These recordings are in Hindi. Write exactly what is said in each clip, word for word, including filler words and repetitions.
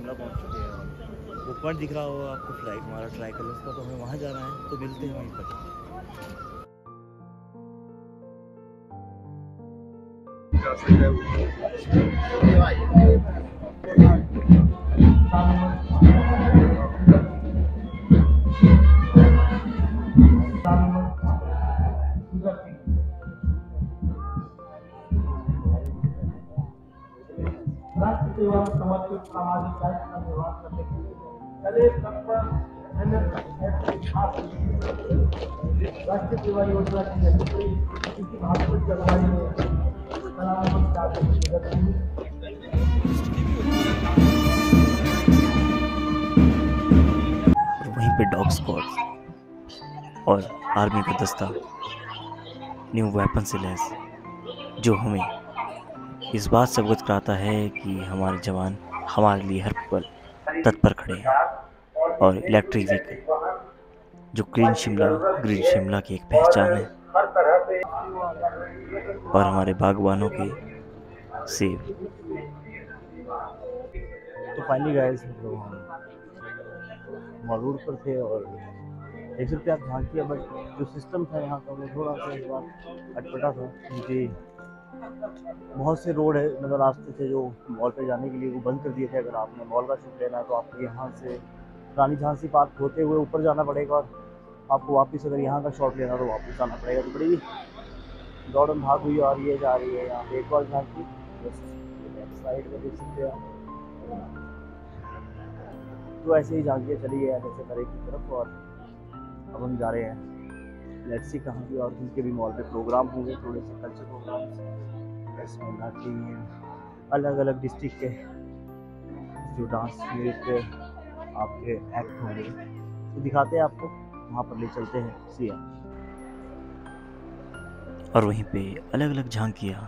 शिमला पहुंच चुके हैं और वो पॉइंट दिख रहा होगा आपको फ्लाइट हमारा ट्राई कलर्स का, तो हमें वहाँ जाना है, तो मिलते हैं वहीं पर। राष्ट्र सेवा में समर्पित सामाजिक दायित्व का निर्वाह करने के लिए कले तत्पर राष्ट्रीय सेवा योजना की नेतृत्व इसी भागपुर जलवायु में सलामत कार्य की प्रगति और वहीं पे डॉग स्क्वाड और आर्मी का दस्ता न्यू वेपन से लैस, जो हमें इस बात से अवगत कराता है कि हमारे जवान हमारे लिए हर पल तत्पर खड़े हैं। और इलेक्ट्रिक व्हीकल जो क्लीन शिमला ग्रीन शिमला की एक पहचान है, और हमारे बागवानों के सेब। तो फाइनली गाइस मतलब हम मॉल रोड पर थे और देख सकते आप ध्यान किया, बट जो सिस्टम था यहाँ का वो थोड़ा सा इस बार अटपटा था, क्योंकि बहुत से रोड है मतलब रास्ते थे जो मॉल पे जाने के लिए वो बंद कर दिए थे। अगर आपने मॉल का शूट लेना है तो आपको यहाँ से रानी झांसी पार्क होते हुए ऊपर जाना पड़ेगा, और आपको वापस अगर यहाँ का शॉट लेना तो वापस जाना पड़ेगा। तो बड़ी दौड़न भाग हुई और ये जा रही है यहाँ पे एक और झांकी साइड में देख सकते हैं। तो ऐसे ही झांकियाँ चली है जैसे करे की तरफ, और अब हम जा रहे हैं लेट्स सी कहाँ की, और उनके भी मॉल पे प्रोग्राम होंगे, थोड़े से कल्चर प्रोग्राम अलग अलग डिस्ट्रिक्ट के जो डांस नृत्य आपके एक्ट होंगे तो दिखाते हैं आपको, वहाँ पर ले चलते हैं सिया। और वहीं पे अलग अलग झांकियाँ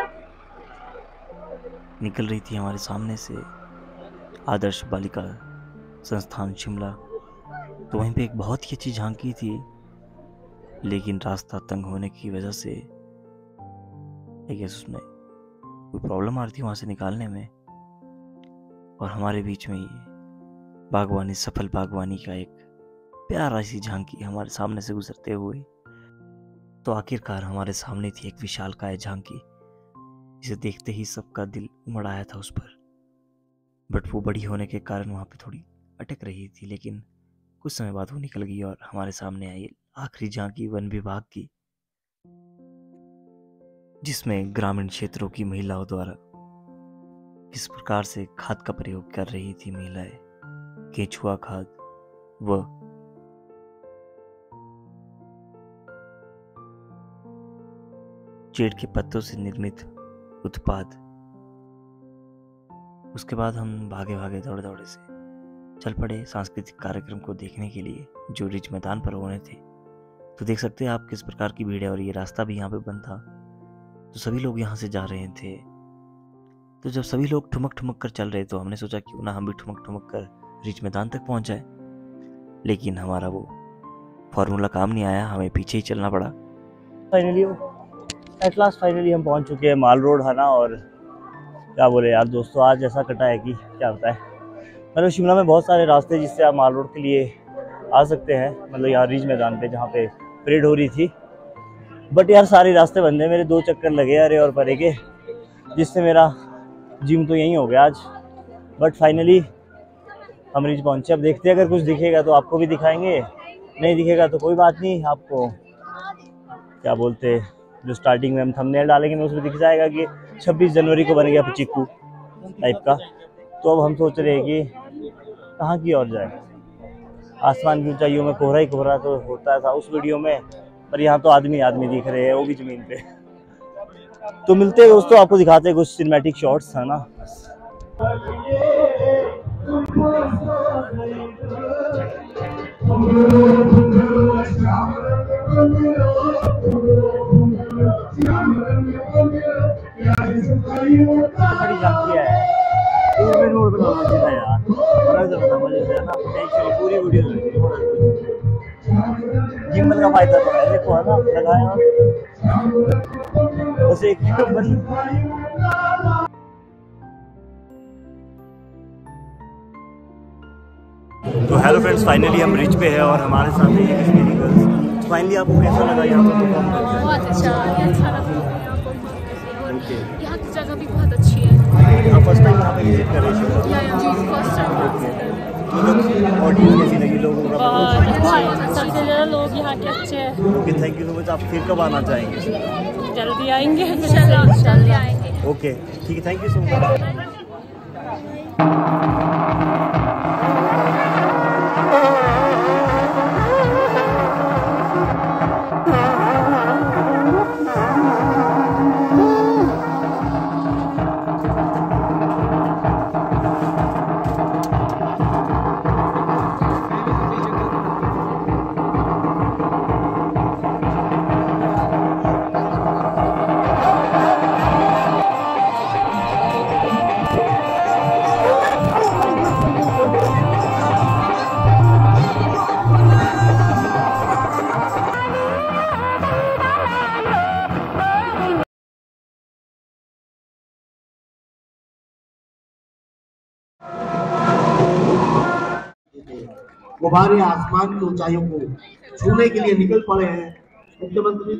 निकल रही थी हमारे सामने से। आदर्श बालिका संस्थान शिमला, तो वहीं पे एक बहुत ही अच्छी झांकी थी, लेकिन रास्ता तंग होने की वजह से आई गेस उसमें कोई प्रॉब्लम आ रही थी वहाँ से निकालने में, और हमारे बीच में ये बागवानी सफल बागवानी का एक प्यारा सी झांकी हमारे सामने से गुजरते हुए। तो आखिरकार हमारे सामने थी एक विशालकाय झांकी, जिसे देखते ही सबका दिल उमड़ आया था उस पर। बट वो बड़ी होने के कारण वहाँ पे थोड़ी अटक रही थी, लेकिन कुछ समय बाद वो निकल गई और हमारे सामने आई आखिरी झांकी वन विभाग की, जिसमें ग्रामीण क्षेत्रों की महिलाओं द्वारा किस प्रकार से खाद का प्रयोग कर रही थी महिलाएं, केंचुआ खाद व चेड़ के पत्तों से निर्मित उत्पाद। उसके बाद हम भागे भागे दौड़े दौड़े से चल पड़े सांस्कृतिक कार्यक्रम को देखने के लिए, जो रिज मैदान पर होने थे। तो देख सकते हैं आप किस प्रकार की भीड़ है, और ये रास्ता भी यहाँ पे बंद था, तो सभी लोग यहाँ से जा रहे थे। तो जब सभी लोग ठुमक ठुमक कर चल रहे, तो हमने सोचा क्यों ना हम भी ठुमक ठुमक कर रिच मैदान तक पहुँच जाए, लेकिन हमारा वो फॉर्मूला काम नहीं आया, हमें पीछे ही चलना पड़ा। फाइनली एट लास्ट फाइनली हम पहुँच चुके हैं माल रोड है ना। और क्या बोले यार दोस्तों, आज ऐसा कटा है कि क्या बताए। मतलब शिमला में बहुत सारे रास्ते जिससे आप माल रोड के लिए आ सकते हैं, मतलब यहाँ रिज मैदान पे जहाँ पे परेड हो रही थी, बट यार सारे रास्ते बंद है। मेरे दो चक्कर लगे अरे और परे के, जिससे मेरा जिम तो यहीं हो गया आज। बट फाइनली हम रिज पहुँचे। अब देखते हैं, अगर कुछ दिखेगा तो आपको भी दिखाएंगे, नहीं दिखेगा तो कोई बात नहीं। आपको क्या बोलते, जो स्टार्टिंग में हम थंबनेल डालेंगे ना उसमें दिख जाएगा कि छब्बीस जनवरी को बन गया चिक्कू टाइप का। तो अब हम सोच रहे हैं कि कहाँ की ओर जाए। आसमान की ऊंचाइयों में कोहरा ही कोहरा तो होता था उस वीडियो में, पर यहाँ तो आदमी आदमी दिख रहे हैं, वो भी जमीन पे। तो मिलते हैं दोस्तों, आपको दिखाते हैं कुछ सिनेमैटिक शॉट्स है ना। बड़ी झांकी है रोड बनाना चाहिए यार, मजे से ना, पूरी वीडियो जिम्मल का फायदा तो है, देखो है ना लगाया बस एक नंबर। हेलो फ्रेंड्स, फाइनली हम रिच पे हैं और हमारे साथ है ये कश्मीरी गर्ल्स। फाइनली आपको कैसा लगा यहाँ पर परफॉर्म करके? बहुत अच्छा, ये अच्छा लगा यहाँ पर। ओके, यहाँ की जगह भी बहुत अच्छी है। आप फर्स्ट टाइम यहाँ पे विजिट कर रहे थे? या या जी फर्स्ट टाइम। मतलब ऑडियंस कैसी लगी, लोगों का? बहुत अच्छी, सबसे ज़्यादा लोग यहाँ के अच्छे हैं। Okay, thank you so much. आप फिर कब आना चाहेंगे? जल्दी आएंगे, इंशाल्लाह जल्दी आएंगे। ओके ठीक है, थैंक यू सो मच। गुब्बारे आसमान की ऊंचाइयों को छूने के लिए निकल पड़े हैं। मुख्यमंत्री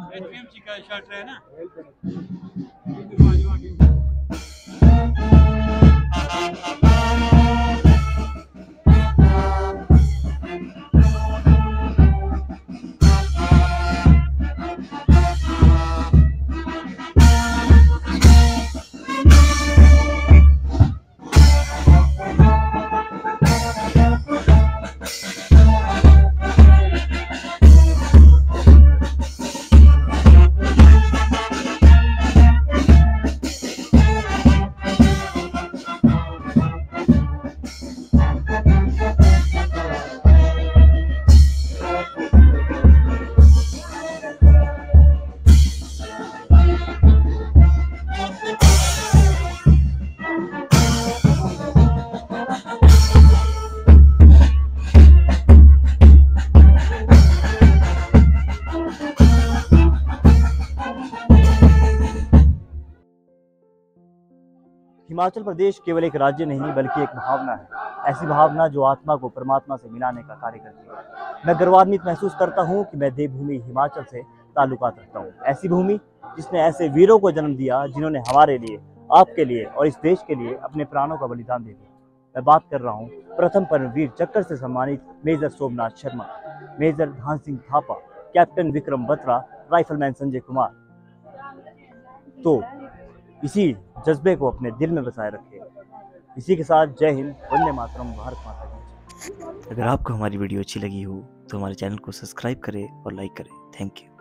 हिमाचल प्रदेश केवल एक राज्य नहीं बल्कि एक भावना है। ऐसी भावना जो आत्मा को परमात्मा से मिलाने का कार्य करती है। मैं गर्वान्वित महसूस करता हूँ कि मैं देवभूमि हिमाचल से ताल्लुकात रखता हूँ। ऐसी भूमि जिसने ऐसे वीरों को जन्म दिया जिन्होंने हमारे लिए, आपके लिए और इस देश के लिए अपने प्राणों का बलिदान दे दिया। मैं बात कर रहा हूँ प्रथम परमवीर चक्र से सम्मानित major Somnath Sharma, major Dhan Singh Thapa, captain Vikram Batra, rifleman Sanjay Kumar. तो इसी जज्बे को अपने दिल में बसाए रखें। इसी के साथ जय हिंद, वंदे मातरम, भारत माता की। अगर आपको हमारी वीडियो अच्छी लगी हो तो हमारे चैनल को सब्सक्राइब करें और लाइक करें। Thank you.